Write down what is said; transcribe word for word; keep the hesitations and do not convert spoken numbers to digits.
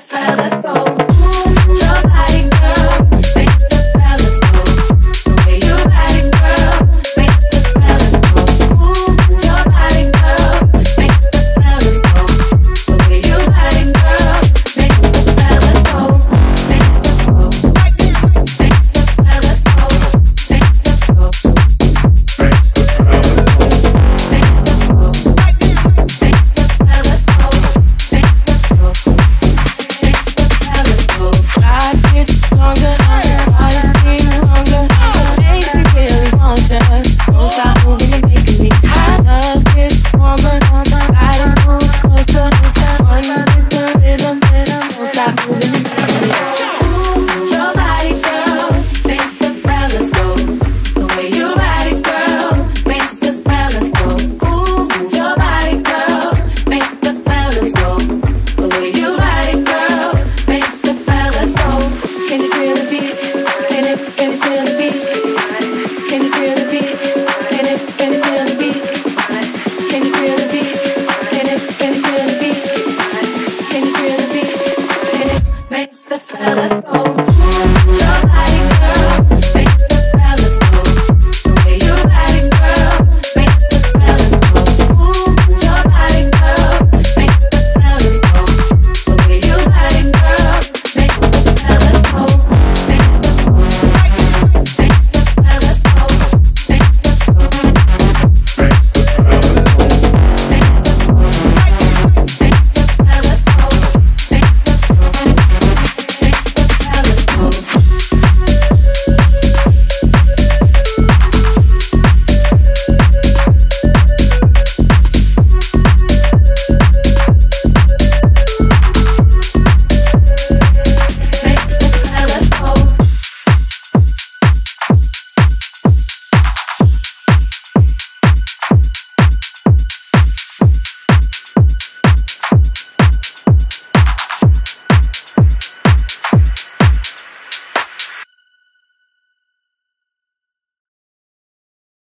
fellas go. Move your body, girl, makes the fellas go. The way you ride it, girl, makes the fellas go. Move your body, girl, makes the fellas go. The way you ride it, girl, makes the fellas go. Makes the go. Makes the fellas go. Makes the go. Makes the fellas go. Makes the go. Makes the fellas go. Makes the go. Makes the fellas go. Life gets longer, body seems longer. Makes me really want ya. Won't stop moving and making me hot. Love gets warmer, body moves closer. One with the rhythm, won't stop moving and making me hot. Move your body, girl, makes the fellas go. The way you ride it, girl, makes the fellas go. Move your body, girl, makes the fellas go. The way you ride it, girl, makes the fellas go. Can you feel the beat? Can it? Can you feel the beat? Can you feel the beat? Can it? Can you feel the beat? Can you feel the beat? Can it? Can you feel the beat? Can you feel the beat? Can it? Makes the fellas go.